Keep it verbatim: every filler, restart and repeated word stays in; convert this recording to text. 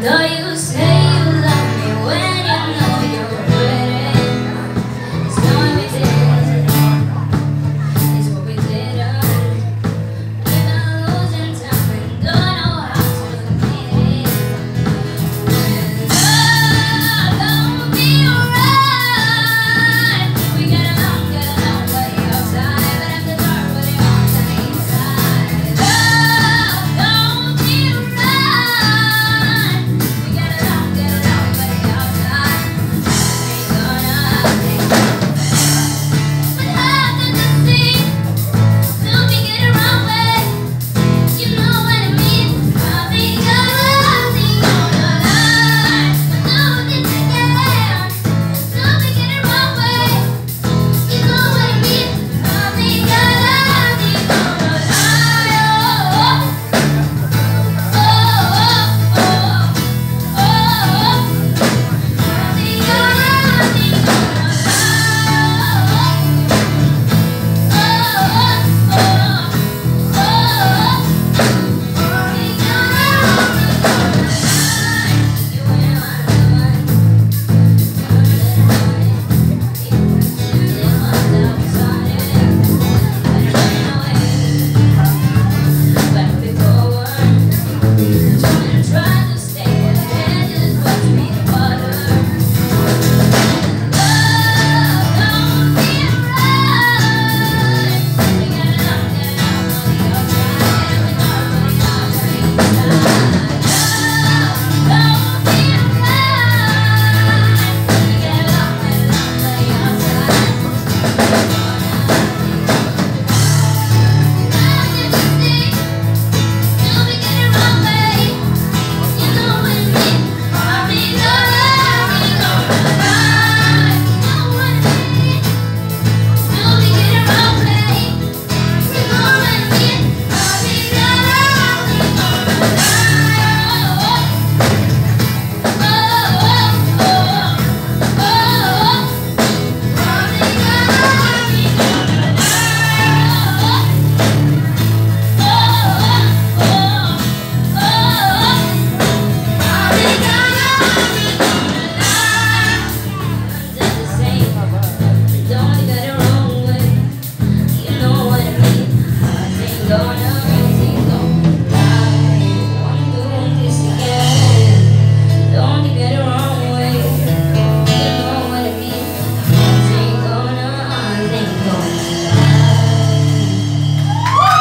know you say you love me when you know you're ready. It's not what we did, it's what we didn't. We've been losing time and don't know how to get it. When love don't be right, we get along, get along way outside, but after dark we're the all time inside. Love don't be right, we get along, get along way outside. Ain't gonna take but after the sea, don't be get around way. You know what I mean? I'll be gonna be on the line, but don't get together. Don't be get around way. You know what I mean? I'll be gonna be on the line. Oh, oh, oh, oh, oh, oh. I'll be gonna be on the try to stay ahead, just watch me water. Love don't be right. We got along, get along on the outside, and we know we all dream inside. Love don't be right. We get along, get along on the outside. After the sea, you'll be getting wrong way. You know what I mean? I'll be gonna be on the line. You know what I mean? You'll be getting wrong way. You know what I mean? I'll be gonna be on the line. Oh, oh, oh, oh, oh, oh. I'll be gonna be on the line. Oh, oh, oh, oh, oh. I'll be gonna be on the line. Just the same, don't get it wrong way. You know what I mean? I ain't gonna